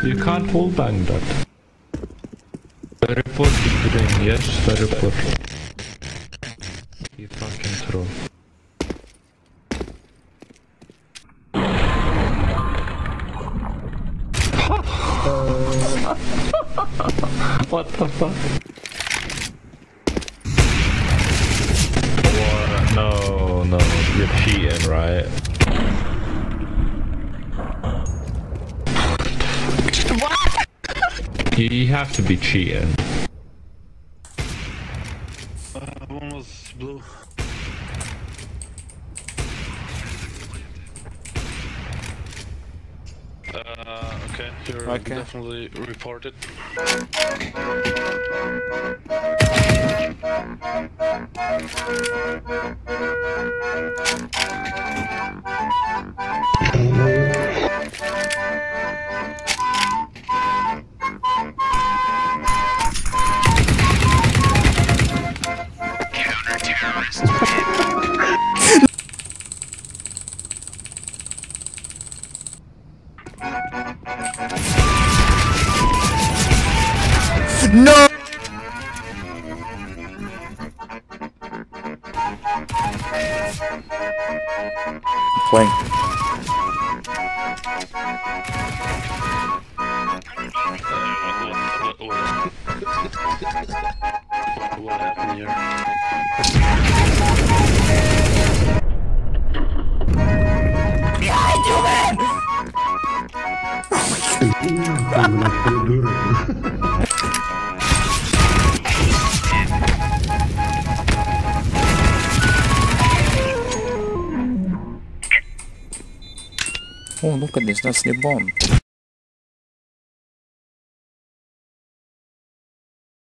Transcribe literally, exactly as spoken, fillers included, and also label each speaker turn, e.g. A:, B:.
A: You can't wallbang that. Report the green, yes, the report. You fucking troll. What the fuck? What? No, no, you're cheating, right? What? You have to be cheating.
B: Uh, one was blue. Uh, okay, you're
C: Okay.
B: definitely reported.
D: Counter-terrorist.
C: No! Playing.
B: What, what, what, what happened here?
C: Behind you, man! Oh, look at this, that's the bomb.